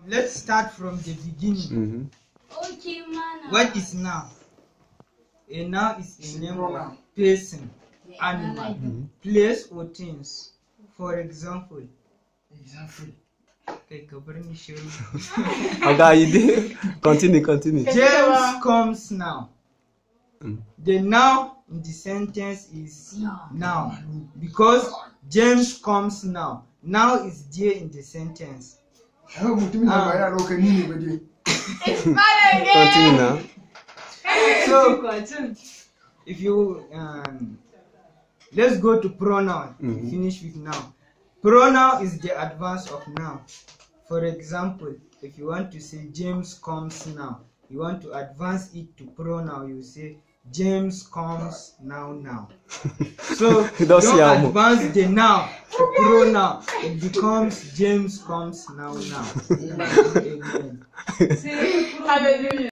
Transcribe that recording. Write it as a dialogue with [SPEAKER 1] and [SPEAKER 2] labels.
[SPEAKER 1] let's start from the beginning.
[SPEAKER 2] Okay, man.
[SPEAKER 1] What is noun? A noun is a name of person, animal, place, or things. For example. Okay,
[SPEAKER 3] you did. Continue.
[SPEAKER 1] James comes now. The noun in the sentence is noun because James comes now. Now is there in the sentence.
[SPEAKER 3] Continue now.
[SPEAKER 1] So if you let's go to pronoun. Finish with noun. Pronoun is the advance of noun. For example, if you want to say James comes now, you want to advance it to pronoun, you say James comes now. So don't advance the noun to pronoun, it becomes James comes now. Amen.